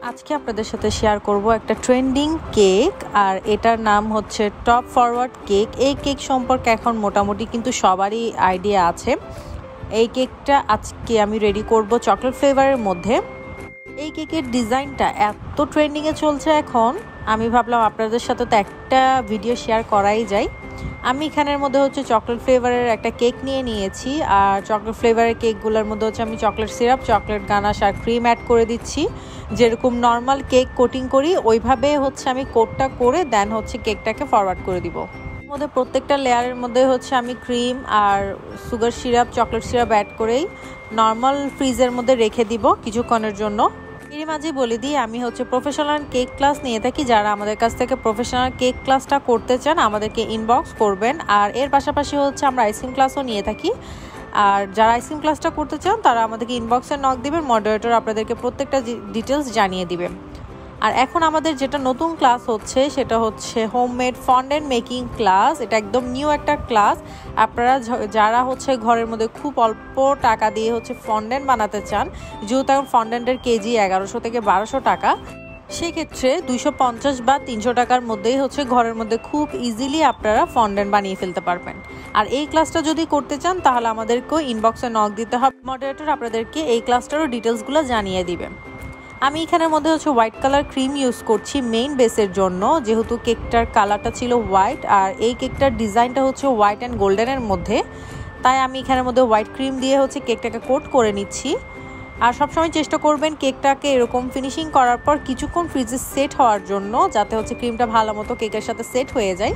আজকে আপনাদের সাথে শেয়ার করব একটা ট্রেন্ডিং কেক, আর এটার নাম হচ্ছে টপ ফরওয়ার্ড কেক। এই কেক সম্পর্কে এখন মোটামুটি কিন্তু সবারই আইডিয়া আছে। এই কেকটা আজকে আমি রেডি করব চকলেট ফ্লেভারের মধ্যে। এই কেকের ডিজাইনটা এত ট্রেন্ডিংয়ে চলছে এখন, আমি ভাবলাম আপনাদের সাথে তো একটা ভিডিও শেয়ার করাই যায়। আমি এখানের মধ্যে হচ্ছে চকলেট ফ্লেভারের একটা কেক নিয়ে নিয়েছি, আর চকলেট ফ্লেভারের কেকগুলোর মধ্যে হচ্ছে আমি চকলেট সিরাপ, চকলেট গানাশ আর ক্রিম অ্যাড করে দিচ্ছি। যেরকম নর্মাল কেক কোটিং করি ওইভাবে হচ্ছে আমি কোটটা করে দেন হচ্ছে কেকটাকে ফরওয়ার্ড করে দিব। মধ্যে প্রত্যেকটা লেয়ারের মধ্যে হচ্ছে আমি ক্রিম আর sugar syrup, chocolate syrup add করেই নর্মাল ফ্রিজের মধ্যে রেখে দিব কিছুক্ষণের জন্য। এর মাঝে বলে দিই, আমি হচ্ছে প্রফেশনাল কেক ক্লাস নিয়ে থাকি। যারা আমাদের কাছ থেকে প্রফেশনাল কেক ক্লাসটা করতে চান আমাদেরকে ইনবক্স করবেন। আর এর পাশাপাশি হচ্ছে আমরা আইসক্রিম ক্লাসও নিয়ে থাকি। আর যারা আইসক্রিম ক্লাসটা করতে চান তারা আমাদেরকে ইনবক্সে নক দিবেন, মডারেটর আপনাদেরকে প্রত্যেকটা ডিটেলস জানিয়ে দিবেন। আর এখন আমাদের যেটা নতুন ক্লাস হচ্ছে সেটা হচ্ছে হোমমেড ফন্ডেন্ট মেকিং ক্লাস। এটা একদম নিউ একটা ক্লাস। আপনারা যারা হচ্ছে ঘরের মধ্যে খুব অল্প টাকা দিয়ে হচ্ছে ফন্ডেন্ট বানাতে চান, যেহেতু এখন ফন্ডেন্টের কেজি 1100 থেকে 1200 টাকা, সেক্ষেত্রে 250 বা 300 টাকার মধ্যেই হচ্ছে ঘরের মধ্যে খুব ইজিলি আপনারা ফন্ডেন্ট বানিয়ে ফেলতে পারবেন। আর এই ক্লাসটা যদি করতে চান তাহলে আমাদেরকেও ইনবক্সে নক দিতে হবে, মডারেটর আপনাদেরকে এই ক্লাসটারও ডিটেলসগুলো জানিয়ে দিবে। আমি এখানের মধ্যে হচ্ছে হোয়াইট কালার ক্রিম ইউজ করছি মেইন বেসের জন্য, যেহেতু কেকটার কালারটা ছিল হোয়াইট আর এই কেকটার ডিজাইনটা হচ্ছে হোয়াইট অ্যান্ড গোল্ডেনের মধ্যে, তাই আমি এখানের মধ্যে হোয়াইট ক্রিম দিয়ে হচ্ছে কেকটাকে কোট করে নিচ্ছি। আর সবসময় চেষ্টা করবেন কেকটাকে এরকম ফিনিশিং করার পর কিছুক্ষণ ফ্রিজে সেট হওয়ার জন্য, যাতে হচ্ছে ক্রিমটা ভালো মতো কেকের সাথে সেট হয়ে যায়।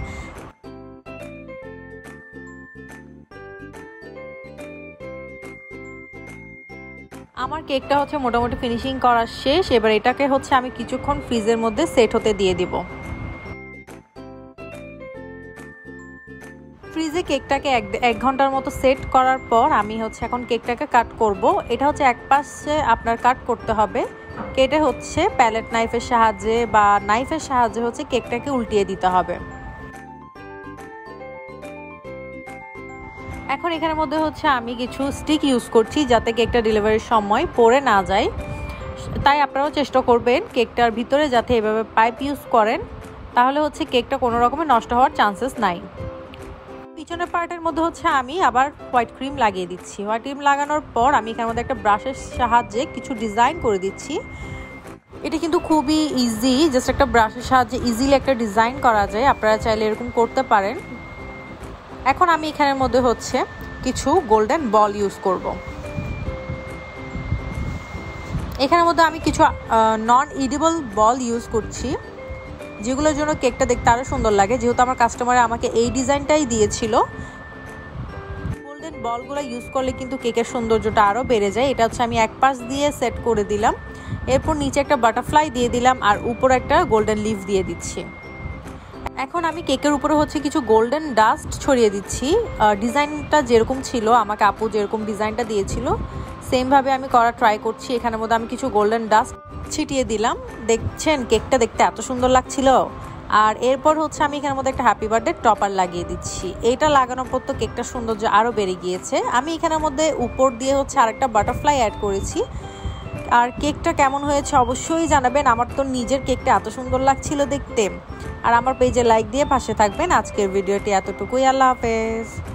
আমার কেকটা হচ্ছে মোটামুটি ফিনিশিং করা শেষ। এবার এটাকে হচ্ছে আমি কিছুক্ষণ ফ্রিজের মধ্যে সেট হতে দিয়ে দিব। ফ্রিজে কেকটাকে এক ঘন্টার মতো সেট করার পর আমি হচ্ছে এখন কেকটাকে কাট করব। এটা হচ্ছে এক পাশে আপনার কাট করতে হবে, কেটে হচ্ছে প্যালেট নাইফের সাহায্যে বা নাইফের সাহায্যে হচ্ছে কেকটাকে উল্টিয়ে দিতে হবে। এখন এখানের মধ্যে হচ্ছে আমি কিছু স্টিক ইউজ করছি যাতে কেকটা ডেলিভারির সময় পড়ে না যায়। তাই আপনারাও চেষ্টা করবেন কেকটার ভিতরে যাতে এভাবে পাইপ ইউজ করেন, তাহলে হচ্ছে কেকটা কোনো রকমের নষ্ট হওয়ার চান্সেস নাই। পিছনের পার্টের মধ্যে হচ্ছে আমি আবার হোয়াইট ক্রিম লাগিয়ে দিচ্ছি। হোয়াইট ক্রিম লাগানোর পর আমি এখানের মধ্যে একটা ব্রাশের সাহায্যে কিছু ডিজাইন করে দিচ্ছি। এটা কিন্তু খুবই ইজি, জাস্ট একটা ব্রাশের সাহায্যে ইজিলি একটা ডিজাইন করা যায়। আপনারা চাইলে এরকম করতে পারেন। এখন আমি এখানের মধ্যে হচ্ছে কিছু গোল্ডেন বল ইউজ করব। এখানের মধ্যে আমি কিছু নন ইডিবল বল ইউজ করছি, যেগুলোর জন্য কেকটা দেখতে আরও সুন্দর লাগে। যেহেতু আমার কাস্টমার আমাকে এই ডিজাইনটাই দিয়েছিল, গোল্ডেন বলগুলো ইউজ করলে কিন্তু কেকের সৌন্দর্যটা আরও বেড়ে যায়। এটা হচ্ছে আমি এক পাশ দিয়ে সেট করে দিলাম, এরপর নিচে একটা বাটারফ্লাই দিয়ে দিলাম আর উপরে একটা গোল্ডেন লিফ দিয়ে দিচ্ছি। এখন আমি কেকের উপরে হচ্ছে কিছু গোল্ডেন ডাস্ট ছড়িয়ে দিচ্ছি। ডিজাইনটা যেরকম ছিল, আমাকে আপু যেরকম ডিজাইনটা দিয়েছিল সেমভাবে আমি করা ট্রাই করছি। এখানের মধ্যে আমি কিছু গোল্ডেন ডাস্ট ছিটিয়ে দিলাম। দেখছেন কেকটা দেখতে এত সুন্দর লাগছিল। আর এরপর হচ্ছে আমি এখানের মধ্যে একটা হ্যাপি বার্থডে টপার লাগিয়ে দিচ্ছি। এটা লাগানোর পর তো কেকটার সৌন্দর্য আরও বেড়ে গিয়েছে। আমি এখানের মধ্যে উপর দিয়ে হচ্ছে আরেকটা বাটারফ্লাই অ্যাড করেছি। আর কেকটা কেমন হয়েছে অবশ্যই জানাবেন। আমার তো নিজের কেকটা এত সুন্দর লাগছিল দেখতে। আর আমার পেজে লাইক দিয়ে পাশে থাকবেন। আজকের ভিডিওটি এতটুকুই। আল্লাহ হাফেজ।